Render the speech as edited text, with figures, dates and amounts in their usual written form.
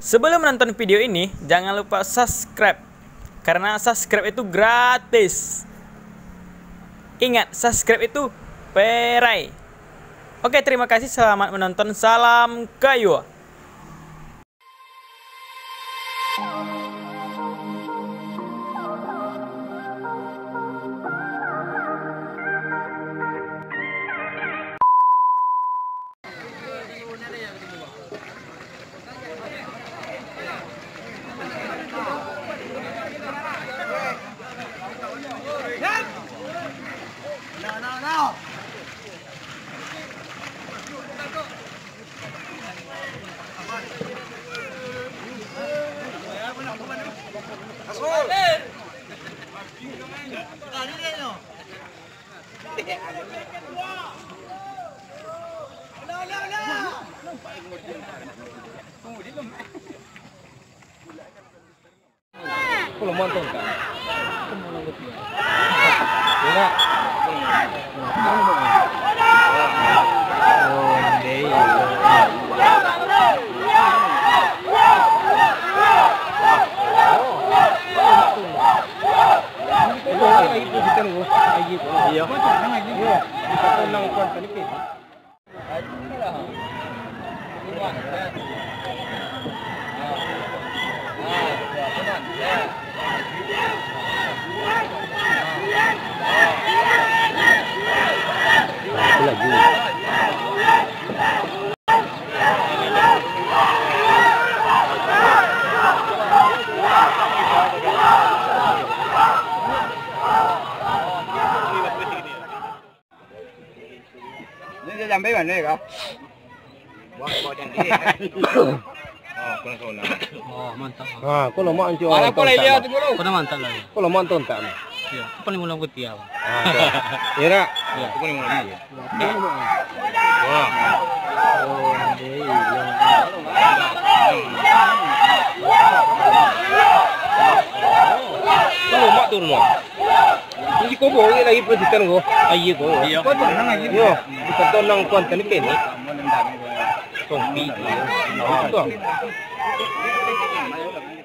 Sebelum menonton video ini, jangan lupa subscribe. Karena subscribe itu gratis. Ingat, subscribe itu perai. Oke, terima kasih. Selamat menonton. Salam kayu. Kalau montong kan? Tidak. Oh, deh. Ini sampai mana kau? Buat yang ini. Oh, kurang kau lah. Oh, mantap. Ah, kalau mau anjur. Kalau kau lihat dulu. Kau mantap lah. Kalau mau tonton tak? Ya, apa ni mulang putih apa? Ya nak. Ya, kau ni mulai. Wah. Kalau mak tu rumah. Ini kau boleh lagi perhatikan kau. Aye kau. Iya. Yo, bukan tonang konten ni ni. Tompi. Ah, tu.